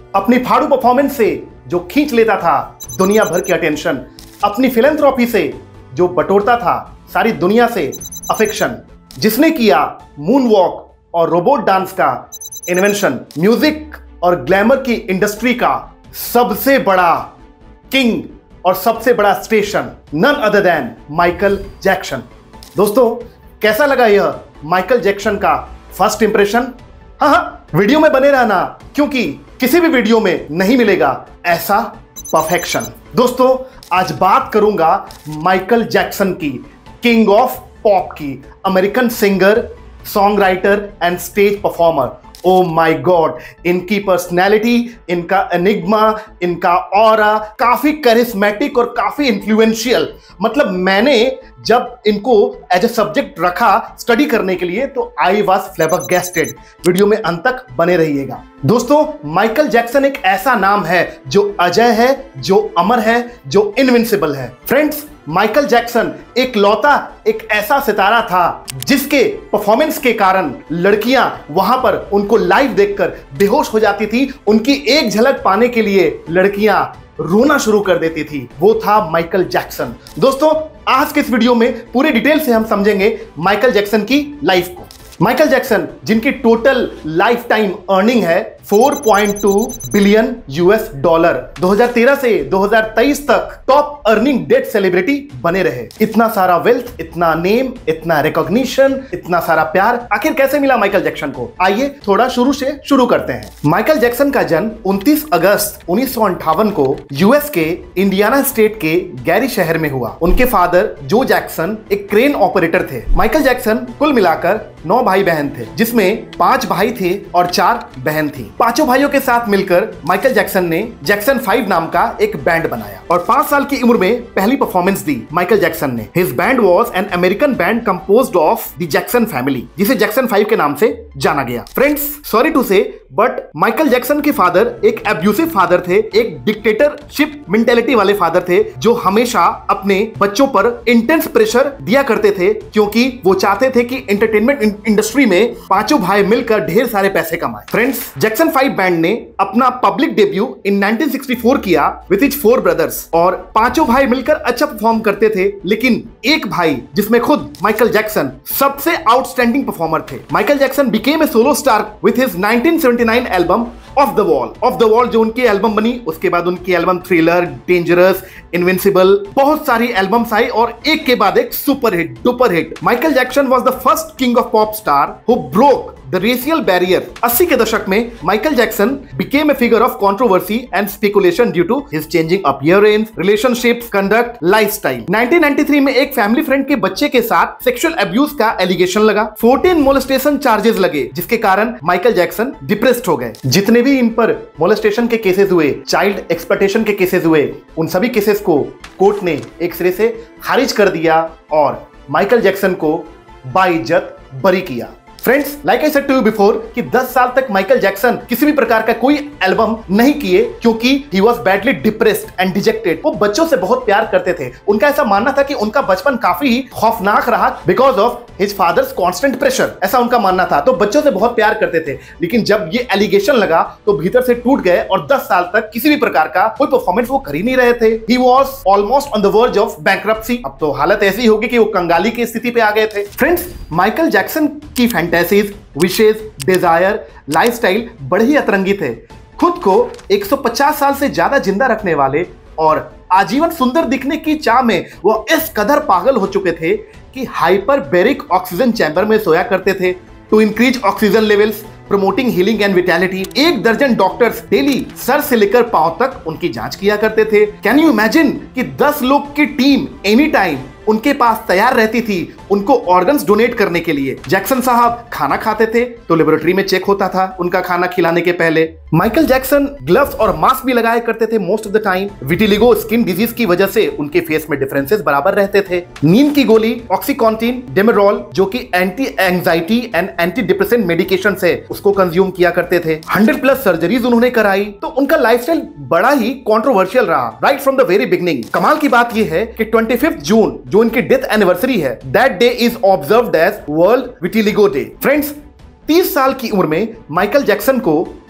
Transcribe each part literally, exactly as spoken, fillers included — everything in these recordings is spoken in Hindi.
अपनी फाड़ू परफॉर्मेंस से जो खींच लेता था दुनिया भर की अटेंशन, अपनी फिलैंथ्रोपी से जो बटोरता था सारी दुनिया से अफेक्शन, जिसने किया मून वॉक और रोबोट डांस का इन्वेंशन, म्यूजिक और ग्लैमर की इंडस्ट्री का सबसे बड़ा किंग और सबसे बड़ा station, none other than Michael Jackson. दोस्तों, कैसा लगा यह माइकल जैक्सन का फर्स्ट इंप्रेशन? हाँ हाँ, वीडियो में बने रहना, क्योंकि किसी भी वीडियो में नहीं मिलेगा ऐसा परफेक्शन। दोस्तों, आज बात करूंगा माइकल जैक्सन की, किंग ऑफ पॉप की, American singer, song writer and stage performer. Oh my god, इनकी पर्सनैलिटी, इनका एनिग्मा, इनका ऑरा काफी करिस्मेटिक और काफी इन्फ्लुएंशियल। मतलब मैंने जब इनको एज ए सब्जेक्ट रखा स्टडी करने के लिए तो आई वॉज फ्लैबरगैस्टेड। वीडियो में अंत तक बने रहिएगा। दोस्तों, माइकल जैक्सन एक ऐसा नाम है जो अजय है, जो अमर है, जो इनविंसिबल है। फ्रेंड्स, माइकल जैक्सन एक लौता एक ऐसा सितारा था जिसके परफॉर्मेंस के कारण लड़कियां वहां पर उनको लाइव देखकर बेहोश हो जाती थी। उनकी एक झलक पाने के लिए लड़कियां रोना शुरू कर देती थी। वो था माइकल जैक्सन। दोस्तों, आज के इस वीडियो में पूरे डिटेल से हम समझेंगे माइकल जैक्सन की लाइफ को। माइकल जैक्सन, जिनकी टोटल लाइफ टाइम अर्निंग है चार पॉइंट दो बिलियन यूएस डॉलर, दो हज़ार तेरह से दो हज़ार तेईस तक टॉप अर्निंग डेट सेलिब्रिटी बने रहे। इतना सारा वेल्थ, इतना नेम, इतना रिकॉग्निशन, इतना सारा प्यार आखिर कैसे मिला माइकल जैक्सन को? आइए थोड़ा शुरू से शुरू करते हैं। माइकल जैक्सन का जन्म उनतीस अगस्त उन्नीस सौ अंठावन को यूएस के इंडियाना स्टेट के गैरी शहर में हुआ। उनके फादर जो जैक्सन एक क्रेन ऑपरेटर थे। माइकल जैक्सन कुल मिलाकर नौ भाई बहन थे, जिसमें पांच भाई थे और चार बहन थी। पांचों भाइयों के साथ मिलकर माइकल जैक्सन ने जैक्सन फाइव नाम का एक बैंड बनाया और पांच साल की उम्र में पहली परफॉर्मेंस दी माइकल जैक्सन ने। His band was an American band composed of the Jackson family, जिसे जैक्सन फाइव के नाम से जाना गया। Friends, sorry to say but Michael Jackson के फादर एक एब्यूसिव फादर थे, एक डिक्टेटरशिप मेंटेलिटी वाले फादर थे, जो हमेशा अपने बच्चों पर इंटेंस प्रेशर दिया करते थे, क्योंकि वो चाहते थे कि एंटरटेनमेंट इंडस्ट्री में पांचों भाई मिलकर ढेर सारे पैसे कमाए। फ्रेंड्स, जैक्सन फाइव बैंड ने अपना public debut in nineteen sixty four किया विद हिज फोर ब्रदर्स, और पांचों भाई मिलकर अच्छा परफॉर्म करते थे, लेकिन एक भाई, जिसमें खुद माइकल जैक्सन सबसे आउटस्टैंडिंग परफॉर्मर थे। Michael Jackson became a solo star with his nineteen seventy nine album off the wall. Off the wall जो उनकी एल्बम बनी, उसके बाद उनकी एल्बम थ्रिलर, डेंजरस, इनविंसिबल, बहुत सारी एल्बम्स आई और एक के बाद एक super hit, duper hit. Michael Jackson was the first king of pop star who broke the racial barrier. अस्सी के दशक में Michael Jackson became a figure of controversy and speculation due to his changing appearance, relationships, conduct, lifestyle. Nineteen ninety three में एक फैमिली फ्रेंड के बच्चे के साथ सेक्सुअल अब्यूज का एलिगेशन लगा, चौदह मोलेस्टेशन चार्जेस लगे, जिसके कारण माइकल जैक्सन डिप्रेस्ड हो गए। जितने भी इन पर मोलेस्टेशन के केसेस हुए, चाइल्ड एक्सप्लॉयटेशन के केसेस हुए, उन सभी केसेस को कोर्ट ने एक सिरे से खारिज कर दिया और माइकल जैक्सन को बाइज्जत बरी किया। Friends, like I said to you before कि दस साल तक माइकल जैक्सन किसी भी प्रकार का कोई एल्बम नहीं किए, क्योंकि he was badly depressed and dejected. वो बच्चों से बहुत प्यार करते थे। उनका ऐसा मानना था कि उनका बचपन काफी खौफनाक रहा because of his father's constant pressure, ऐसा उनका मानना था। तो बच्चों से बहुत प्यार करते थे, लेकिन जब ये एलिगेशन लगा तो भीतर से टूट गए और दस साल तक किसी भी प्रकार का कोई परफॉर्मेंस वो कर ही नहीं रहे थे। He was almost on the verge of bankruptcy. अब तो हालत ऐसी होगी कि वो कंगाली की स्थिति पे आ गए थे। फ्रेंड्स, माइकल जैक्सन की फैंटेसीज, विशेज, डिजायर, लाइफस्टाइल बड़े ही अतरंगी थे। खुद को एक सौ पचास साल से ज्यादा जिंदा रखने वाले और आजीवन सुंदर दिखने की चाह में वो इस कदर पागल हो चुके थे कि हाइपरबेरिक ऑक्सीजन चैम्बर में सोया करते थे to increase oxygen levels, promoting healing and vitality. एक दर्जन डॉक्टर्स डेली सर से लेकर पांव तक उनकी जांच किया करते थे। कैन यू इमेजिन कि दस लोग की टीम एनी टाइम उनके पास तैयार रहती थी उनको ऑर्गन्स डोनेट करने के लिए। जैक्सन साहब खाना खाते थे तो लेबोरेटरी में चेक होता था उनका खाना खिलाने के पहले। माइकल जैक्सन ग्लव्स और मास्क भी लगाया करते थे most of the time. Vitiligo skin disease की वजह से उनके फेस में डिफरेंसेस बराबर रहते थे। नींद की गोली ऑक्सीकॉन्टिन, डेमेरोल, जो कि anti anxiety and anti depressant medication है, उसको कंज्यूम किया करते थे। हंड्रेड प्लस सर्जरीज उन्होंने कराई। तो उनका लाइफस्टाइल बड़ा ही कंट्रोवर्शियल रहा right from the very beginning. कमाल की बात यह है कि पच्चीस जून जो इनकी डेथ एनिवर्सरी है, that day is observed as world vitiligo day. Friends, तीस साल की उम्र में माइकल जैक्सन को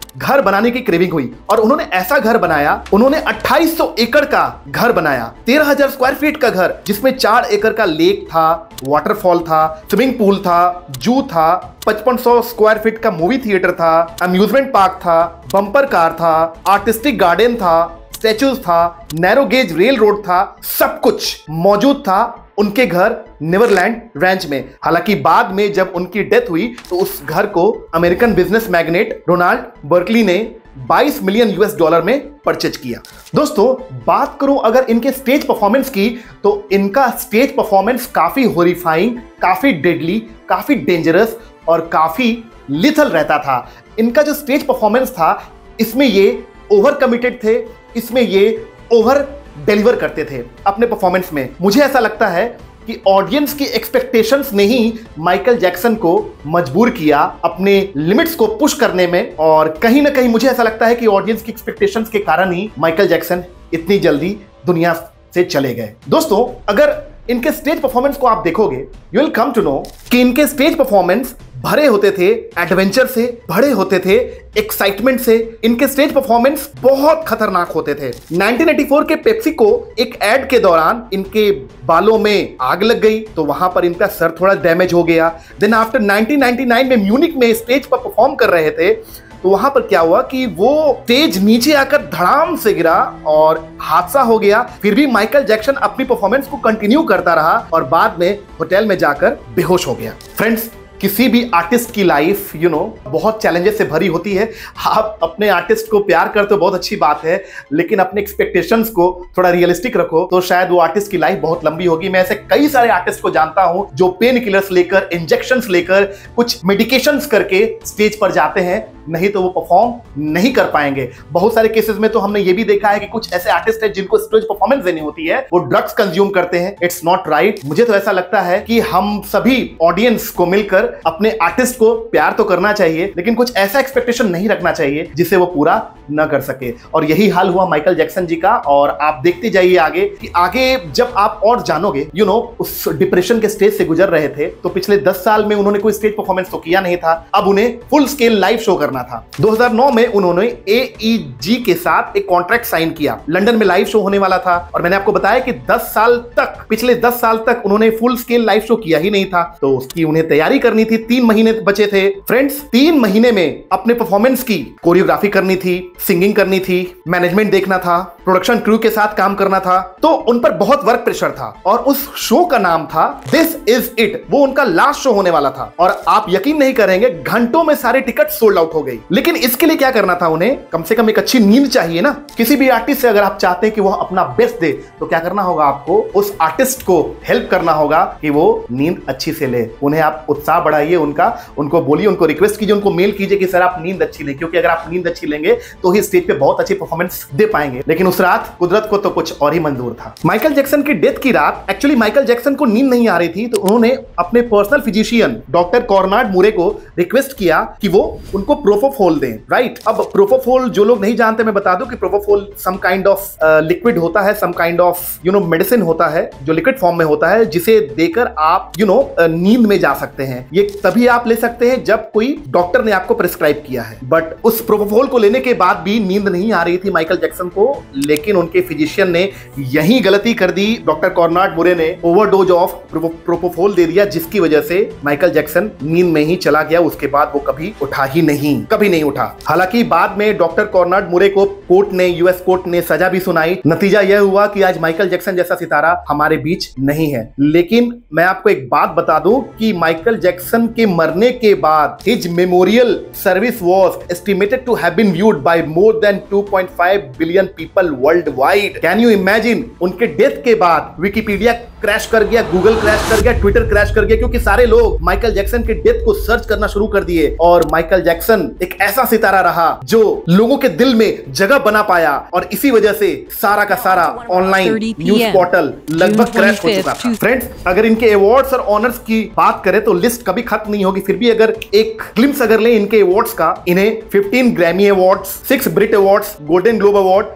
घर बनाने की क्रेविंग हुई और उन्होंने ऐसा घर बनाया, उन्होंने अट्ठाईस सौ एकड़ का घर बनाया, तेरह हजार स्क्वायर फीट का घर, जिसमें चार एकड़ का लेक था, वाटरफॉल था, स्विमिंग पूल था, जू था, पचपन सौ स्क्वायर फीट का मूवी थिएटर था, अम्यूजमेंट पार्क था, बम्पर कार था, आर्टिस्टिक गार्डन था, स्टैचूज था, नैरो गेज रेल रोड था, सब कुछ मौजूद था उनके घर नेवरलैंड रैंच में। हालांकि बाद में जब उनकी डेथ हुई तो उस घर को American business magnate Ronald Burkle ने बाईस मिलियन यूएस डॉलर में परचेज किया। दोस्तों, बात करूं अगर इनके स्टेज परफॉर्मेंस की, तो इनका स्टेज परफॉर्मेंस काफी हॉरिफाइंग, काफी डेडली, काफी डेंजरस और काफी लिथल रहता था। इनका जो स्टेज परफॉर्मेंस था, इसमें ये ओवर कमिटेड थे, इसमें ये ओवर डिलीवर करते थे अपने परफॉर्मेंस में। मुझे ऐसा लगता है कि ऑडियंस की एक्सपेक्टेशंस ने ही माइकल जैक्सन को मजबूर किया अपने लिमिट्स को पुश करने में, और कहीं ना कहीं मुझे ऐसा लगता है कि ऑडियंस की एक्सपेक्टेशंस के कारण ही माइकल जैक्सन इतनी जल्दी दुनिया से चले गए। दोस्तों, अगर इनके स्टेज परफॉर्मेंस को आप देखोगे, you will come to know कि इनके स्टेज परफॉर्मेंस भरे होते थे एडवेंचर से, भरे होते थे एक्साइटमेंट से। इनके स्टेज परफॉर्मेंस बहुत खतरनाक होते थे। नाइनटीन एटी फोर के पेप्सी को एक एड के दौरान इनके बालों में आग लग गई, तो वहां पर इनका सर थोड़ा डैमेज हो गया। Then after nineteen ninety nine में म्यूनिक में स्टेज पर परफॉर्म कर रहे थे, तो वहां पर क्या हुआ कि वो स्टेज नीचे आकर धड़ाम से गिरा और हादसा हो गया। फिर भी माइकल जैक्सन अपनी परफॉर्मेंस को कंटिन्यू करता रहा और बाद में होटल में जाकर बेहोश हो गया। फ्रेंड्स, किसी भी आर्टिस्ट की लाइफ यू नो बहुत चैलेंजेस से भरी होती है। आप अपने आर्टिस्ट को प्यार करते हो, बहुत अच्छी बात है, लेकिन अपने एक्सपेक्टेशंस को थोड़ा रियलिस्टिक रखो, तो शायद वो आर्टिस्ट की लाइफ बहुत लंबी होगी। मैं ऐसे कई सारे आर्टिस्ट को जानता हूं जो पेन किलर्स लेकर, इंजेक्शंस लेकर, कुछ मेडिकेशंस करके स्टेज पर जाते हैं, नहीं तो वो परफॉर्म नहीं कर पाएंगे। बहुत सारे केसेस में तो हमने ये भी देखा है कि कुछ ऐसे आर्टिस्ट हैं जिनको स्टेज परफॉर्मेंस देनी होती है, वो ड्रग्स कंज्यूम करते हैं। It's not right. मुझे तो ऐसा लगता है कि हम सभी ऑडियंस को मिलकर अपने आर्टिस्ट को प्यार तो करना चाहिए, लेकिन कुछ ऐसा एक्सपेक्टेशन नहीं रखना चाहिए जिसे वो पूरा न कर सके। और यही हाल हुआ माइकल जैक्सन जी का। और आप देखते जाइए आगे कि आगे जब आप और जानोगे, यू नो उस डिप्रेशन के स्टेज से गुजर रहे थे, तो पिछले दस साल में उन्होंने कोई स्टेज परफॉर्मेंस तो किया नहीं था। अब उन्हें फुल स्केल लाइव शो करना था। दो हज़ार नौ में उन्होंने ए ई जी के साथ एक कॉन्ट्रैक्ट साइन किया। लंदन में लाइव शो होने वाला था, और मैंने आपको बताया कि दस साल तक, पिछले दस साल तक उन्होंने फुल स्केल लाइव शो किया ही नहीं था, तो उसकी उन्हें तैयारी करनी थी। तीन महीने बचे थे फ्रेंड्स। तीन महीने में अपने परफॉर्मेंस की कोरियोग्राफी करनी थी, सिंगिंग करनी थी, मैनेजमेंट देखना था, प्रोडक्शन क्रू के साथ काम करना था, तो उन पर बहुत वर्क प्रेशर था। और उस शो का नाम था दिस इज इट। वो उनका लास्ट शो होने वाला था, और आप यकीन नहीं करेंगे, घंटों में सारे टिकट सोल्ड आउट हो गई। लेकिन इसके लिए क्या करना था, उन्हें कम से कम एक अच्छी नींद चाहिए ना। किसी भी आर्टिस्ट से अगर आप चाहते हैं कि वो अपना बेस्ट दे, तो क्या करना होगा, आपको उस आर्टिस्ट को हेल्प करना होगा कि वो नींद अच्छी से ले। उन्हें आप उत्साह बढ़ाइए, उनका उनको बोलिए, उनको रिक्वेस्ट कीजिए, उनको मेल कीजिए कि सर आप नींद अच्छी लें, क्योंकि अगर आप नींद अच्छी लेंगे तो ही स्टेज पे बहुत अच्छी परफॉर्मेंस दे पाएंगे। लेकिन उस रात कुदरत को तो कुछ और ही मंजूर था। माइकल जैक्सन की डेथ की रात एक्चुअली माइकल जैक्सन को नींद नहीं आ रही थी, तो उन्होंने अपने personal physician doctor Conrad Murray को रिक्वेस्ट किया कि वो उनको प्रोपोफोल दें। राइट, अब प्रोपोफोल जो लोग नहीं जानते, मैं बता दूं कि propofol some kind of liquid होता है, some kind of you know medicine होता है जो लिक्विड फॉर्म में होता है, जिसे देकर आप यू नो नींद में जा सकते हैं। ये तभी आप ले सकते हैं जब कोई डॉक्टर ने आपको प्रिस्क्राइब किया है। बट उस प्रोपोफोल को लेने के बाद भी नींद नहीं आ रही थी माइकल जैक्सन को, लेकिन उनके फिजिशियन ने यही गलती कर दी। डॉक्टर कॉर्नार्ड मूरे ने ओवरडोज ऑफ प्रोपोफोल दे दिया, जिसकी वजह से माइकल जैक्सन नींद में ही चला गया। उसके बाद वो कभी उठा ही नहीं, कभी नहीं उठा। हालांकि बाद में डॉक्टर कॉर्नार्ड मूरे को कोर्ट ने, यूएस कोर्ट ने सजा भी सुनाई। नतीजा यह हुआ कि आज माइकल जैक्सन जैसा सितारा हमारे बीच नहीं है। लेकिन मैं आपको एक बात बता दूं कि माइकल जैक्सन के मरने के बाद his memorial service was estimated to have been viewed by more than two point five billion people world wide. Can you imagine? उनके डेथ के बाद विकिपीडिया क्रैश कर गया, गूगल क्रैश कर गया, ट्विटर क्रैश कर गया, क्योंकि सारे लोग माइकल जैक्सन के डेथ को सर्च करना शुरू कर दिए। और माइकल जैक्सन एक ऐसा सितारा रहा जो लोगों के दिल में जगह बना पाया, और इसी वजह से सारा का सारा ऑनलाइन न्यूज पोर्टल लगभग क्रैश हो चुका था। फ्रेंड्स, अगर इनके अवार्ड्स और ऑनर्स की बात करें तो लिस्ट कभी खत्म नहीं होगी। फिर भी अगर एक ग्लिम्स अगर लें इनके अवार्ड्स का, इन्हें fifteen Grammy awards, six Brit awards, golden globe award, thirty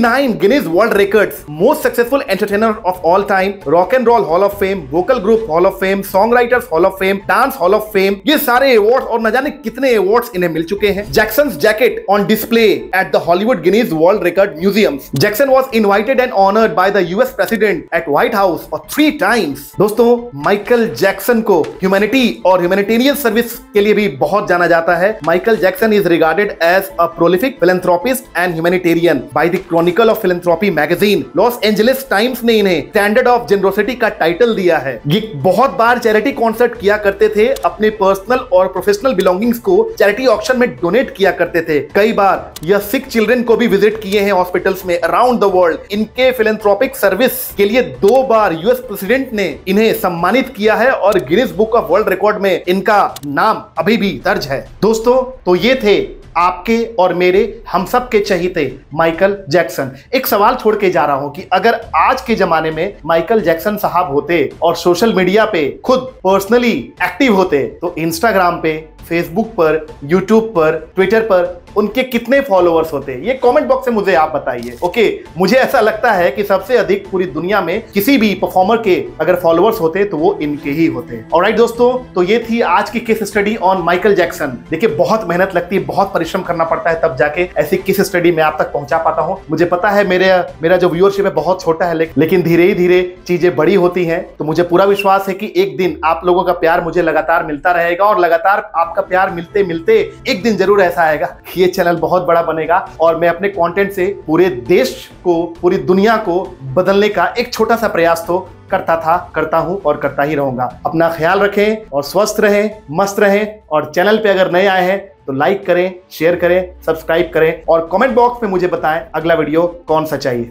उनसठ Guinness world records, most successful entertainer of all time, rock and roll hall of fame, vocal group hall of fame, song writers hall of fame, dance hall of fame, ये सारे अवार्ड्स और न जाने कितने अवार्ड्स इन्हें मिल चुके हैं। Jackson's jacket on display at the Hollywood Guinness world record museums. Jackson was invited and honoured by the US president at White House for three times. दोस्तों, माइकल जैक्सन को ह्यूमैनिटी और ह्यूमैनिटेरियन सर्विस के लिए भी बहुत जाना जाता है। Michael Jackson is regarded as a prolific philanthropist and humanitarian by the Chronicle of Philanthropy magazine. Los Angeles Times ने इन्हें स्टैंडर्ड ऑफ जेनरोसिटी का टाइटल दिया है। ये बहुत बार चैरिटी कॉन्सर्ट किया करते थे, अपने पर्सनल और प्रोफेशनल बिलोंगिंग्स को चैरिटी ऑक्शन में डोनेट किया करते थे। कई बार यह सिक चिल्ड्रन को भी विजिट किए हैं हॉस्पिटल्स में अराउंड द वर्ल्ड। इनके फिलैंथ्रोपिक सर्विस के लिए दो बार यूएस प्रेसिडेंट ने इन्हें सम्मानित किया है और Guinness book of world record में इनका नाम अभी भी दर्ज है। दोस्तों, तो ये थे आपके और मेरे हम सब के चहीते माइकल जैक्सन। एक सवाल छोड़ के जा रहा हूं कि अगर आज के जमाने में माइकल जैक्सन साहब होते और सोशल मीडिया पे खुद पर्सनली एक्टिव होते तो इंस्टाग्राम पे, फेसबुक पर, यूट्यूब पर, ट्विटर पर उनके कितने फॉलोअर्स होते? ये कमेंट बॉक्स में मुझे आप बताइए। ओके, मुझे ऐसा लगता है कि सबसे अधिक पूरी दुनिया में किसी भी परफॉर्मर के अगर फॉलोअर्स होते तो वो इनके ही होते। ऑलराइट दोस्तों, तो ये थी आज की case study on Michael Jackson. देखिए, बहुत मेहनत लगती है, बहुत परिश्रम करना पड़ता है, तब जाके ऐसी केस स्टडी मैं आप तक पहुंचा पाता हूं। मुझे पता है मेरे मेरा जो व्यूअरशिप है बहुत छोटा है, लेकिन धीरे ही धीरे चीजें बड़ी होती हैं। तो मुझे पूरा विश्वास है कि एक दिन आप लोगों का प्यार मुझे लगातार मिलता रहेगा और लगातार आपका प्यार मिलते मिलते एक दिन जरूर ऐसा आएगा कि ये चैनल बहुत बड़ा बनेगा और मैं अपने कंटेंट से पूरे देश को, पूरी दुनिया को बदलने का एक छोटा सा प्रयास तो करता था, करता हूं और करता ही रहूंगा। अपना ख्याल रखें और स्वस्थ रहें, मस्त रहें। और चैनल पे अगर नए आए हैं तो लाइक करें, शेयर करें, सब्सक्राइब करें और कमेंट बॉक्स में मुझे बताएं अगला वीडियो कौन सा चाहिए।